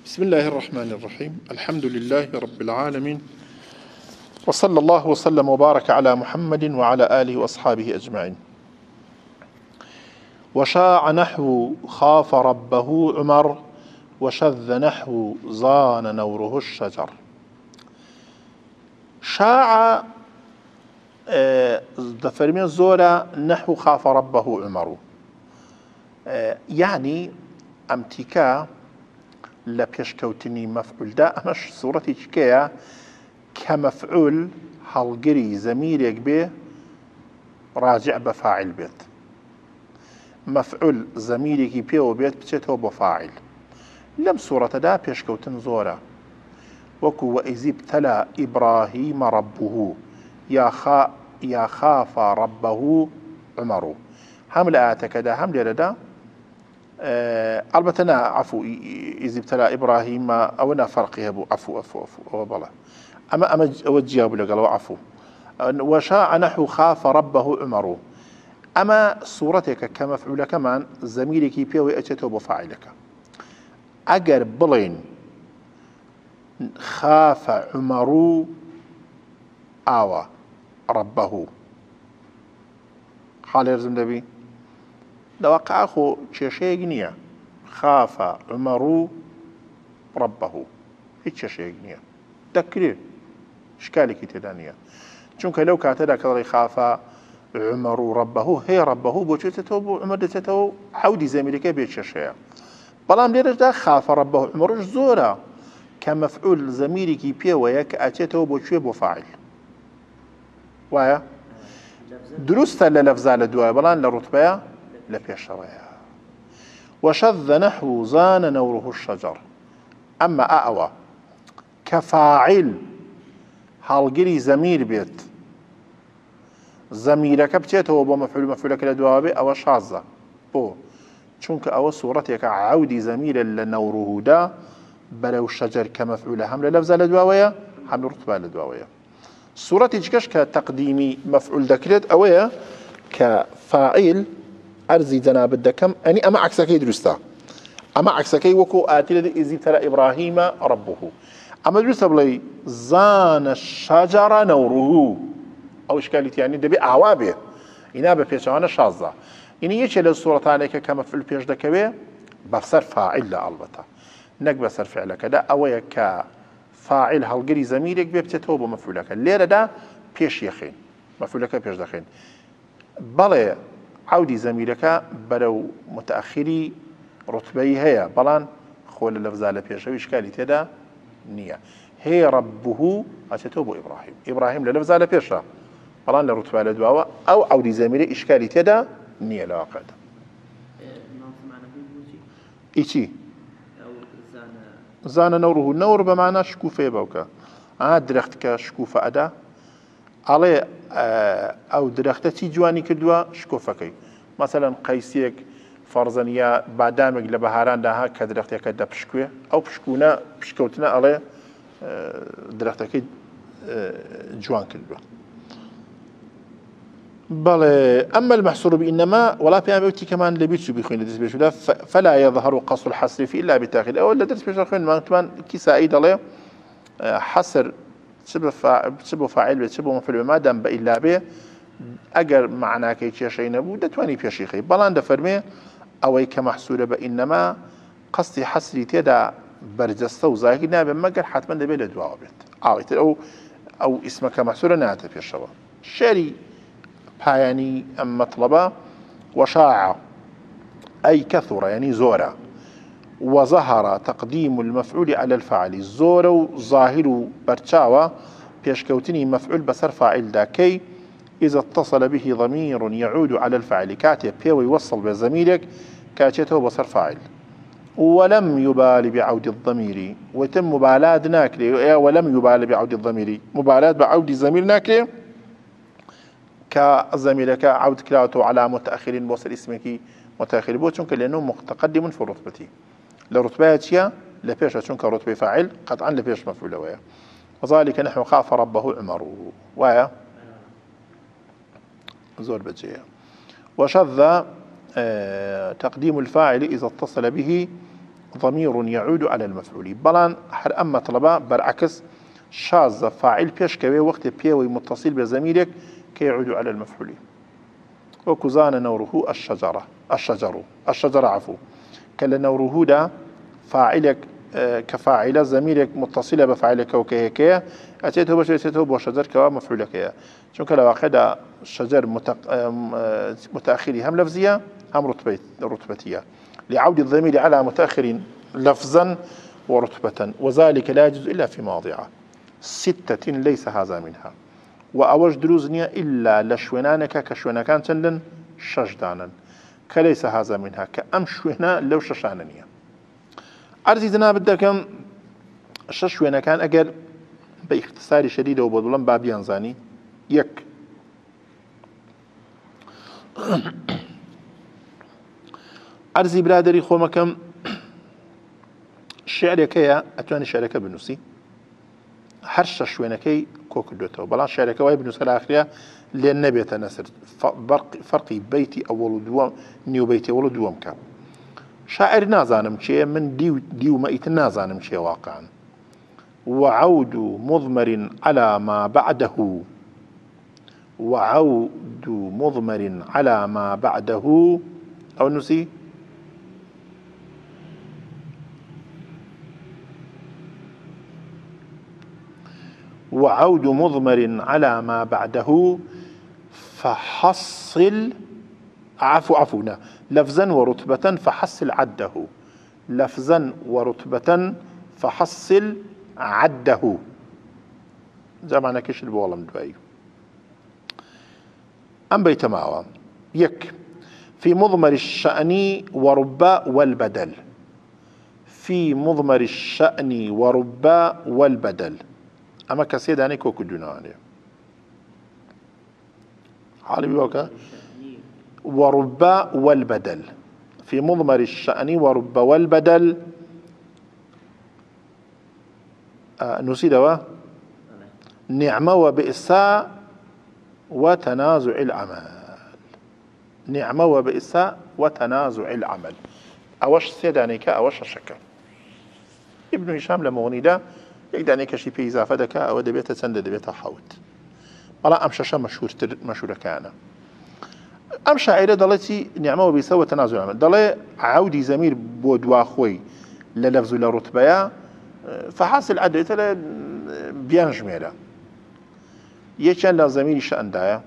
بسم الله الرحمن الرحيم. الحمد لله رب العالمين، وصلى الله وسلم وبارك على محمد وعلى آله وأصحابه أجمعين. وشاع نحو خاف ربه عمر، وشذ نحو زان نوره الشجر. شاع دفرمين زورا نحو خاف ربه عمر، يعني امتكا لبيشكوتني مفعول دا أمش صورتي كيا كمفعول هالجري زميلك به راجع بفاعل بيت، مفعول زميلك بيه بيت بتشته بفاعل. لم صورة دا بيشكوتن زورا وكو وإذ ابتلى إبراهيم ربه يا خاف ربه عمر. هم لآتك دا هم لردا البته عفو إذ ابتلى إبراهيم أو أنا فرقي أبو عفو بلا أما أوجه أبو لقلوا عفو. وشاع نحو خاف ربه عمر، أما صورتك كمفعول كمان زميلك بيوي أجته بفاعلك. أجر بلين خاف عمر آوى ربه حال يرزم دبي لواقع أخو تشيغنيا خاف عمر ربه هيك تشيغنيا تكرير إشكالك تدانيا چونك لو كاتدا كذا خاف عمر ربه هي ربه بوشتته عمدته حودي زميلك بيتششيا بلام ليرجع خاف ربه عمر زورا كمفعول زميلك بيه وياك أتيته بوشي بفاعل ويا درست للفظة لدواء بلان لرتبة لبيشويا. وشذ نحو زان نوره الشجر، أما أأوى كفاعل هالجري زمير بيت زميلك بتيته ومفعولك لدواء أو شاذة بو چونك أو صورتك عودي زميل لنوره دا بلو الشجر كمفعول هم للفظة لدواء هم رتبة لدواء. صورتي جكش كتقديمي مفعول ذكرت أويا كفاعل أرزي جناب الدكم أني أما عكسكي درستا أما عكسكي وكو آتي الذي إذ ابتلى إبراهيم ربه أما درستا بلي زان الشجر نوره أو إشكاليتي يعني دبي أعوابه إنابة بيشوانا شاذة إني يجي للصورة عليك كمفعول بيش دكبه بفسر فاعل لألبتا نك بسر فعلك دا أويا كفاعل هالقري زميلك بيبتتوب ومفعولك الليلة دا بيش يخين مفعولك بيش دخين بلي عودي زميلك بلو متأخري رتبي هي بلان خول اللفظة لبيشوي إشكالي تدا نية هي ربه أتتوب إبراهيم للفظة لبيشا بلان لرتبة لدواوة أو عودي زميلي إشكالي تدا نية لواقع إيشي زان نوره النور بمعنى شكوفة بوكا درختك شكوفة أدا على أو درختي جواني كدوا شكوفكي مثلا قيسيك فرزانيا بعدامك لبهاران داها كدرختي كدا بشكوه أو بشكونا بشكوتنا على درختك جوان كدوا بل أما المحصور بإنما ولا بيعملتي كمان لبيتشو بيخوين لدرس بيشولا فلا يظهر قصر الحصر في إلا بالتاخير أو لدرس بيشولا خوين ما كمان كيسا عليه حصر تشبه فاعل تشبه مفعول ما دام بإلا به أجر معنا كي تشي نبو دتواني بيشيخي بلان دفرمي أو كمحصور بإنما قصدي حصري تدا برجسته وزاهي نابا مقر حتما دبي لدواء بيت أو اسمك محصور ناتا بيشوا شاري يعني مطلبة. وشاع أي كثر يعني زورا، وظهر تقديم المفعول على الفاعل زور ظاهر برشاوة بيشكوتني مفعول بسر فاعل داكي إذا اتصل به ضمير يعود على الفاعل كاتب بيو يوصل بزميلك كاتيته بسر فاعل ولم يبال بعود الضمير وتم مبالاة ناكلي ولم يبال بعود الضمير مبالاة بعود الضمير ناكلي كزميلك عود كلاته على متأخر بوصل اسمك متأخر بوتشنك لأنه متقدم في رتبتي لرتباتيا لبيش شنك رتبة فاعل قطعا لبيش مفعول ويا وذلك نحو خاف ربه عمر ويا زور بجيه. وشذ تقديم الفاعل إذا اتصل به ضمير يعود على المفعول بلان هر أما طلبا برعكس شاذ فاعل بيش كوي وقت بيوي متصل بزميرك كيعود على المفعول وكزان نوره الشجرة عفو كلا نوره دا فاعلك كفاعل زميرك متصلة بفاعلك وكهيك أتيته بشيته بشجر كوا مفعولك يا شو كلا واحد شجر متأخر هم لفظية هم رتبتية لعود الضمير على متأخر لفظا ورتبة وذلك لا يجوز إلا في مواضع 6 ليس هذا منها وأوج دروزنيا إلا لشونانك كشونكان تندن شجدانا كليس هذا منها كأمشونا لو ششاننيا عزيزنا بدكم ششونكان أجر باختصار شديد وبدلن بابيان زاني يك عرزي برادري خومكم شعرك يا أتواني شعرك بنوسي هرش شوينكي كوكدوتو بلا شعرك واي بنوسي الآخرية لأن نبي تنسر فرقي بيتي أول دوام نيو بيتي أول دوام كان شاعر نازانم شيء من ديو ما يتنازانم شيء واقعا وعود مضمر على ما بعده وعود مضمر على ما بعده أو نسي وعود مضمر على ما بعده فحصل عفونا لفظا ورتبة فحصل عده لفظا ورتبة فحصل عده زمانا كيش البوالة من دوايو أم بيت معوام يك في مضمر الشأن ورباء والبدل في مضمر الشأن ورباء والبدل أما كسيد يعني كوكو دوناني حالي بيوكا ورباء والبدل في مضمر الشأن ورباء والبدل نسيدوا نعمة وبئساء وتنازع العمل نعمة وبئساء وتنازع العمل أوش سيدانيك أوش الشكل ابن هشام لمغني ده يقدر شي في إضافة دكا أو دبيته سند دبيته حوت والله أمشى مشهور كان أم شاعرة ضلتي نعمة وبئساء وتنازع العمل ضل عودي زمير بودوا خوي للفظ لرتبة فحاصل عدته بينجميله يكن لازمير شأن دايا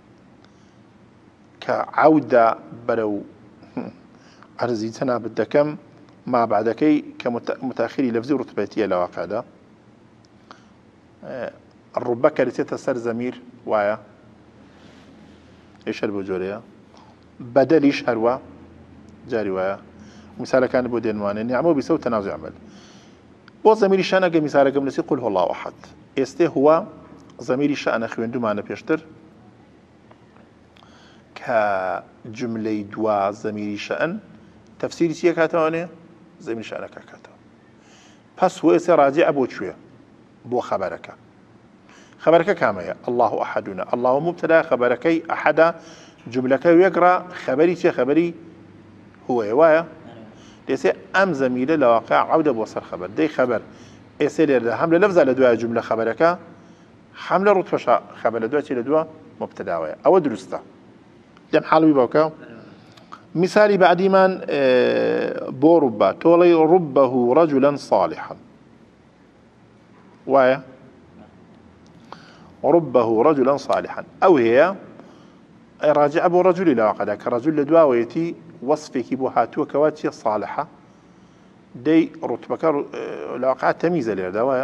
كعودة بلو عرزيتنا بدكم ما بعدكي كمتأخري لفظي رتبتية لواقع ده الربكة لتيتا سر زمير وايا ايش البجورية بدل ايش هروا جاري وايا مثال كان بودين واني نعمه بيسوي تنازع عمل وزمير شأنك مثال قبل نسي قل هو الله أحد استي هو ضمير الشأن خويندو معنا بيشتر كجملة دوا ضمير الشأن تفسيري سيا كاتواني ضمير الشأن كاتو بس هو راجع أبو شوية بو خبرك كامية الله أحدنا الله مبتدا خبركي أحد جملك ويقرأ خبري سيا خبري هو يوايا ليس أم زميلة لواقع عودة بوصل خبر دي خبر إيسيلر حملة لفظة لدواء جملة خبرك حملة رتبة خبر لدواء لدواء مبتداوية أو درسته لم حالوي بوكا مثالي بعد من بوربا تولي ربه رجلا صالحا وايا ربه رجلا صالحا أو هي راجع أبو رجل لا وقدا كرجل لدواء ويتي وصفك بوهاتو كواتي صالحة دي رتبك الواقع تمييز لدوايا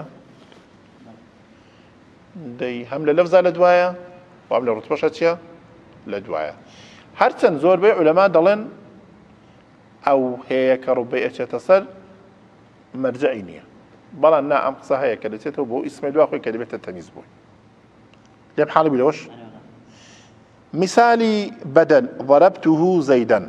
دي هم للفظة لدوايا وهم لرتبة شاتيا لدوايا هرتن زور بي علماء دلن أو هي كربيئة تصل مرجعينية بلا نعم قصة هي كدتته بو اسم دواخوي كدبت التمييز بو لم حالي بلوش مثالي بدل ضربته زيدا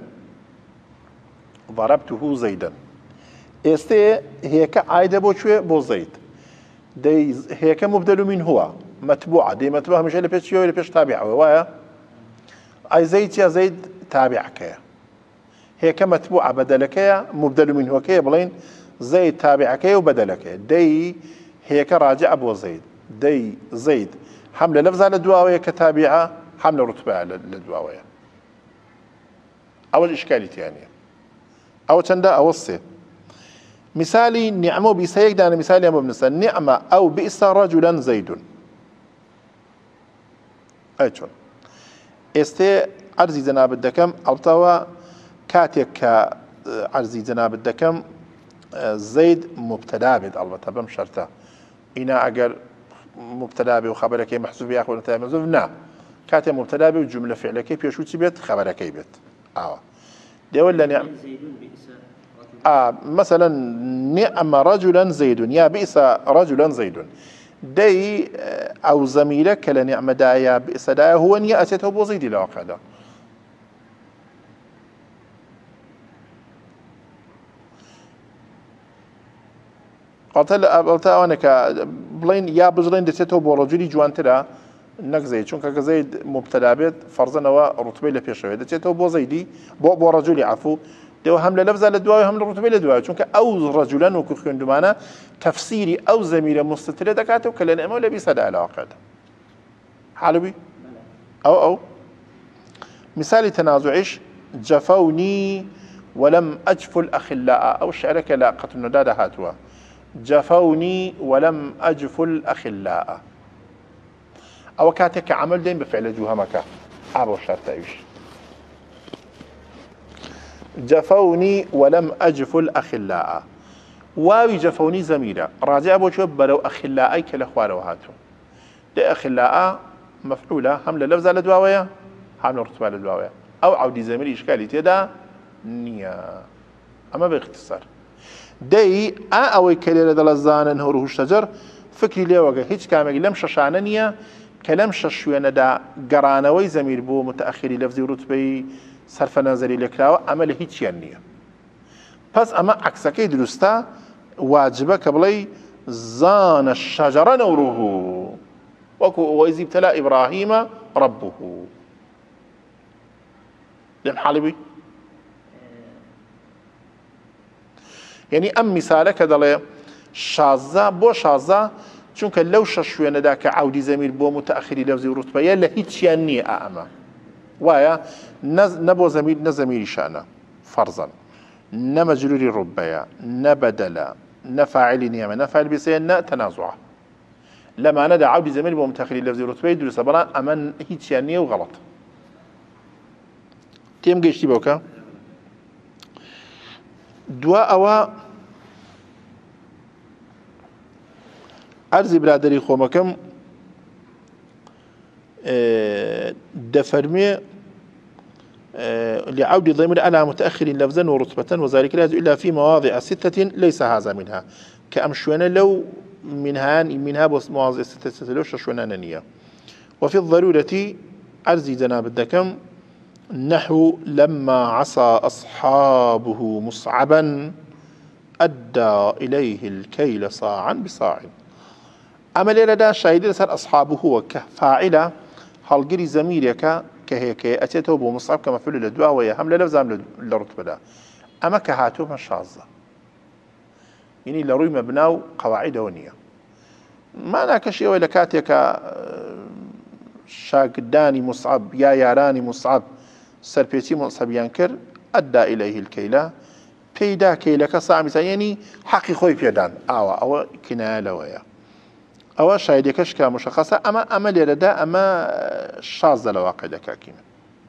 استي هيك عايدة بو شوي بو زيد دي هيك مبدل من هو متبوعة دي متبوعة مش اللي بيش تابعة وايا اي زيد يا زيد تابعك هي كمتبوعة بدلك مبدل منه كي بلين زيد تابعك وبدلك دي هي كراجع أبو زيد دي زيد حملة لفظة للدواوية كتابعة حملة رتبة للدواوية أول إشكالية يعني أو تندا أو الصي مثالي نعمه بيسيك دانا مثالي أمو بنسى نعمة أو بئس رجلا زيد أي شون استي عرزي جناب الدكم أو توا كاتيك عرزي جناب الدكم زيد مبتدا بيت البته بم شرطه إنا أجر مبتدا به وخبرك محذوف ياخذ نتاع محذوف نا كاتب مبتدا به وجملة فعلية كيف يشوت بيت خبرك بيت دي ولا نعم مثلا نعم رجلا زيد يا بئس رجلا زيد دي أو زميلك لنعم دايا بئس دايا هو نيا أتيته بوزيد الواقع ده قلت أنا بلين يا بجرين دتيته برجلي جوان ترى نك زيد شون كزيد مبتدا بيت فرضنا ورتبه له بيشوي دتيته بو زيدي بو رجلي عفو دو هم لفظه لدواء هم رتبه لدواء شون او رجلا وكخين دمانه تفسيري او زميله مستتره دكاته كلنا ولا بيسد على عقد حالبي او مثال تنازعش جفوني ولم اجف الاخلاء او شعرك لا قتل نداد هاتوا جفوني ولم أجف الأخلاء أو كاتك عمل دين بفعل جوهمك أبو شرطيش جفوني ولم أجف الأخلاء واوي جفوني زميلة راجع أبو شوف بلو أخلاء كالأخوار وهاتو دي أخلاء مفعولة حملة لفظة لدواوية حملة رتبة لدواوية أو عودي زميلي إشكالي تدا نية أما باختصار دي أوي كليلة دلزانا نهره الشجر فكري ليه وقع هيج كامل لم ششاننيا كلام ششوينا دا قرانوي زمير بو متأخري لفظي رتبي صرف نظري لكلاوة أما لهيج ينيا بس أما عكسكي درستا واجبه قبلي زان الشجر نوره وإذ ابتلى إبراهيم ربه لم حالبي يعني أم مثالك دلي شازة بو شازة چونك لو ششوين داك عودي زمير بو متأخري لفظي ورتبه يلا هيتش يني أعمى وايا نبو زمير نزمير شأنه فرضا نمجروري ربيا نبدلا نفاعل نيامة نفاعل بسينا تنازعه لما ندى عودي زمير بو متأخري لفظي ورتبه يدري سبران أمن هيتش يني وغلط تيم قيشتي بوكا دواء أوا عرض برادري خومكم دفرمي لعود الضمير على متأخر لفظا ورتبة وذلك لا إلا في مواضع 6 ليس هذا منها كأمشونا لو منها مواضع 6 لو ششونا نية وفي الضرورة عرض جناب الدكم نحو لما عصى أصحابه مصعبا أدى إليه الكيل صاعا بصاع أما لدى شاهد سر أصحابه هو كفاعلة هالقري زميلك كهيك أتيته بمصعب كمفعول للدواء ويهم للفظام للرتبة أما كهاتو من شاذة يعني لروي مبناو قواعد ونية ما ناكشي ولا كاتيك شاقداني مصعب يا ياراني مصعب سربيتي مصعبيان كر أدى إليه الكيلة بيدا كيلك صاع يعني حقي خوي بيدان أو كناية لويا أو شاهد كشكا مشخصة أما لردا أما شاذ لواقع كاكينا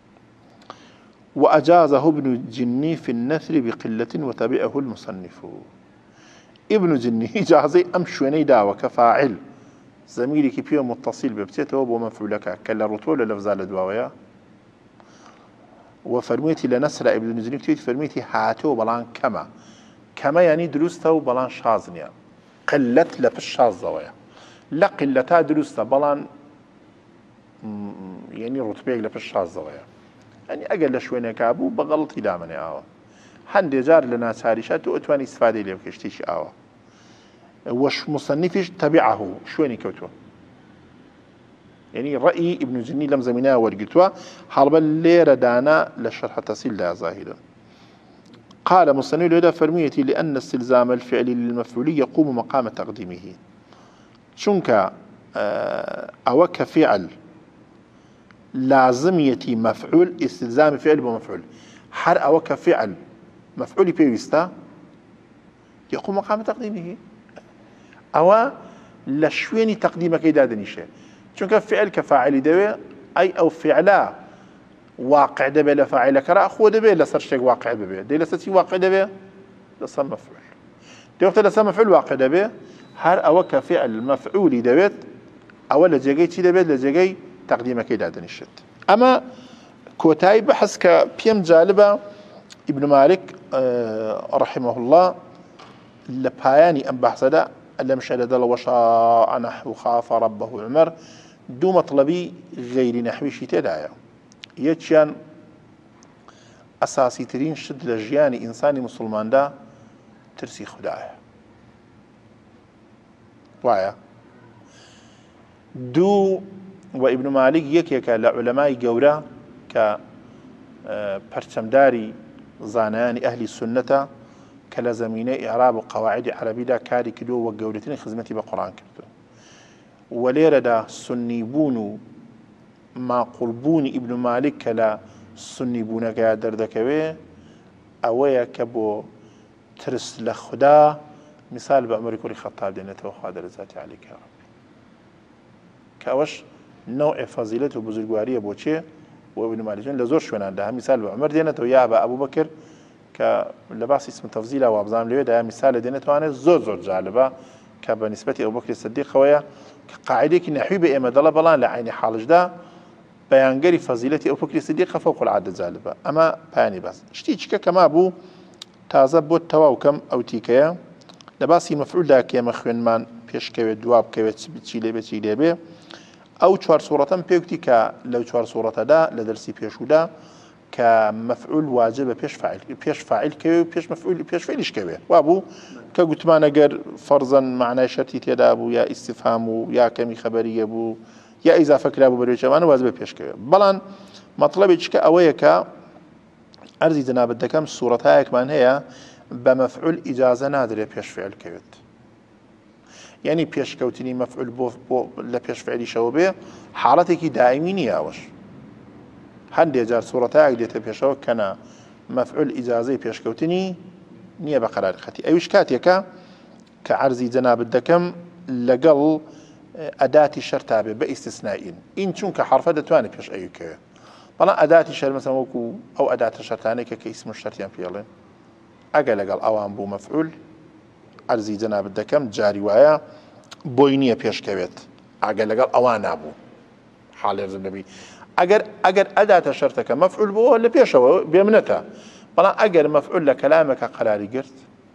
وأجازه ابن الجني في النثر بقلة وتبعه المصنف ابن الجني جازي أمشوني داوة كفاعل زميلي كي متصل ببتيته ومفعولك كلا رطول لفظة لدواويا وفرميتي لنسر ابن الجني كتير فرميتي هاتو بلان كما يعني دروسته بلان شازنيا قلت لفش شازويا لا قلتا دروسته بلان يعني رتبه لفش شازويا يعني أقل شوينة كابو بغلطي دامني آوا هندي جار لنا سارشات وأتواني استفادة لي بكشتيش آوا وش مصنفش تبعه شويني كوتو يعني رأي ابن جني لم زمناه ورقتوا حالبا ليرة دانا للشرح تصيل لها ظاهرا قال مصنف هذا فرميتي لأن استلزام الفعل للمفعول يقوم مقام تقديمه شنك أو كفعل لازمية مفعول استلزام فعل بمفعول حر أو كفعل مفعول بيوستا يقوم مقام تقديمه أو لشويني تقديمك إدادني شيء شنك فعل كفاعل دوي أي أو فعلا واقع دبي لفاعل كرا أخو دبي لصر شيء واقع دبي دي لساتي واقع دبي لصر مفعول دي وقت لصر مفعول واقع دبي هر أو كفعل مفعول دبيت أو لجيجي تي دبيت لجيجي تقديمك إدادني الشت أما كوتاي بحث كبيم جالبة ابن مالك رحمه الله لباياني أم بحث دا لم شهد دل وشاء نحو خاف ربه عمر دو مطلبي غير نحوي شي تدايا يتشان أساسي ترين شد لجياني إنساني مسلمان دا ترسي خدايا وايا دو وابن مالك يكيك لعلماء قورا كبرشمداري زاناني أهل السنة كلازميني إعراب وقواعد عربي دا كاري كدو وقولتين خزمتي بقرآن كردو وليرة دا سنيبون ما قلبوني ابن مالك كلا سنيبون كيا دردكوي أويا كبو ترس لخدا مثال بأمر كوري خطاب دينته وخادر ذاتي عليك يا رب كأوش نوع فضيلة وبزرگوارية بوچه وابن مالك لزور شوان عندها مثال بعمر دينته ويا أبو بكر كلباس اسم تفضيله وابزام ليه ده مثال دينته وانا زور جالبه كبنسبة أبو بكر الصديق خويا كقاعدة كنحوي بإما دل بلان لعين حالج ده بيانجري فضيلة أبو بكر الصديق فوق العادة جالبه أما بياني بس شتيجك كما أبو تازه بود تواو كم أو تيكيا لباسي مفعول ده كيما خوين من بيش كوي دواب كوي بتشيلي بي أو چوار صورة بيوكتي لو چوار صورة دا لدرسي بيشو دا كمفعول واجب بيش فاعل كوي بيش مفعول بيش فعلش كوي وابو كقلت ما نقر فرضا معنى شرطي تيدا ابو يا استفهامو يا كمي خبري ابو يا إذا فكر ابو بريش وانا واجب بيش كوي بلان مطلبي چكا اويكا أرزي جناب الدكم الصورة هاي كمان هي بمفعول إجازة نادرة بيش فعل كويت يعني بيش كوتني مفعول بو لبيش فعلي شوبه حالتك دائمين ياوش هندي جار صورة هاي ديت بيشو كان مفعول إجازة بيش كوتني نية بقرار ختي أيش كاتيكا كعرزي جناب الدكم لقل أداة الشرطة باستثناء إن شنك حرف دتواني بيش أيوكي بلا أداة الشرط مثلا وكو أو أداة الشرطاني كاسم الشرطيان فيلين أقل أوان بو مفعول عرزي جناب الدكم جاري ويا بوينية بيش كويت أقل أوان أبو حال يرزم نبي أجر أداة الشرطة مفعول بو ولا بيشوا بيمنتها بلا أجر مفعول لكلامك قراري قرت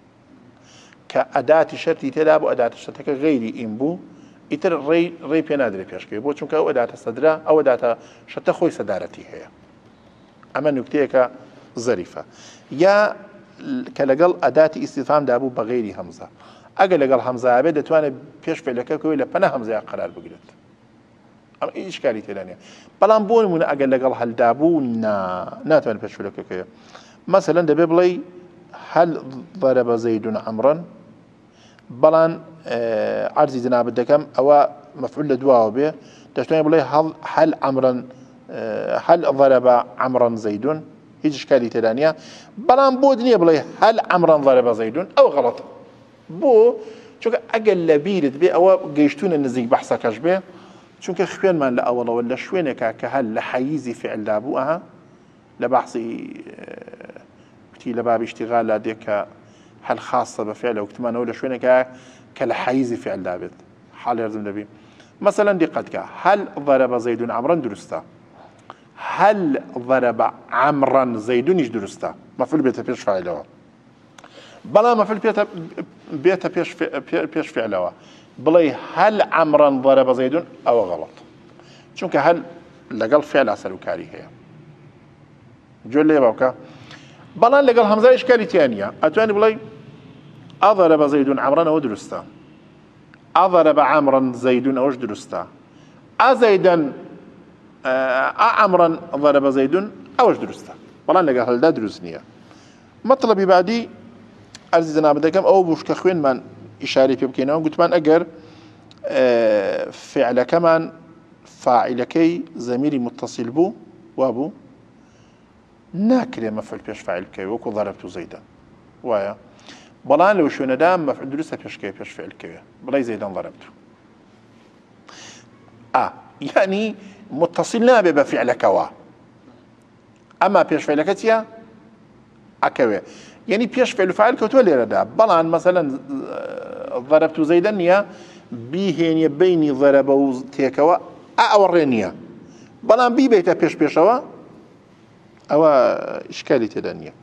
كأداة الشرط تلاب أداة الشرطة غيري إنبو يتر ري بينادري بيش كوي بو چونك أو أداة الصدرة أو أداة الشرطة خوي صدارتي هي أما نكتيك ظريفة يا كلقل أداة استفهام دابو بغير همزة أقل همزة عبادة توانا بيش فعلك كوي لبنا همزة قرار بقلت أما إيش كالي تلانيا بلان بون من أقل هل دابو ناتوان بيش فعلك كوي مثلا دابي بلي هل ضرب زيد عمرا بلان عرضي جناب الدكم أو مفعول لدواء به تشتوني بلي هل عمرا هل ضرب عمرا زيد هيج إشكالية تانية بلان بو دنيا بلاي هل عمرا ضرب زيد أو غلط بو شوك أقل لبيرد بي أو جيشتون النزيق بحثا كشبه شوك خبين من لأولا ولا شوينك كهل لحيزي فعل دابوها لبحثي بتي لباب اشتغال لديك هل خاصة بفعل أو كتمان ولا شوينك كلحيزي فعل دابت حال يرزم نبي مثلا دي قد هل ضرب زيد عمرا درستا هل ضرب عمرا زيد يش درسته مفعول بيته بيش فعله بلا مفعول بيته بيش فعله بلاي هل عمرا ضرب زيد او غلط چونك هل لقل فعل اصل كاري هي جول لي باوكا بلا لقل همزه اشكالي ثانيه اتواني بلاي اضرب زيد عمرا او درسته اضرب عمرا زيد او درسته ازيدا عمرا ضرب زيد أوش درسته بلان لقى هل دا دروس نية مطلبي بعدي أرزي جناب دكم أو بوش كخوين من إشارة بيبكينا وقلت من أجر فعل كمان فاعلكي زميري متصل بو وابو ناكل مفعول بيش فاعل كي وكو ضربت زيدا وايا بلان لو شو ندام مفعول درسة بيش كي بيش فعل كي بلاي زيدا ضربته يعني متصلنا بفعل كوا أما بيش فعل كتيا أكوي يعني بيش فعل فاعل كتولي ردا بلان مثلا ضربت زيدا يا بيهن بيني ضربوا تيكوا أورينيا بلان بي بيتا بيش بيشوا أو إشكالي تدانية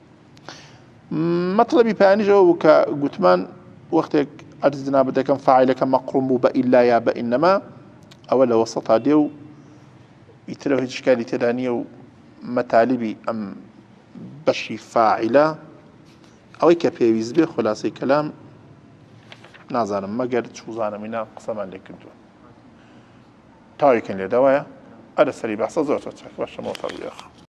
مطلبي باني جو كقتمان وقتك أرزنا بدك فاعلك مقرم بإلا يا بإنما أولا وسطها ديو يتلوه إشكالي تدانية ومتالبي أم بشي فاعلة أو كبيويز بي خلاصي كلام نازانم ما قرد شو زانم إنا قسمان لك كنتو تاوي كن لدوايا أرسلي بحث زورتك باش موفر بيخ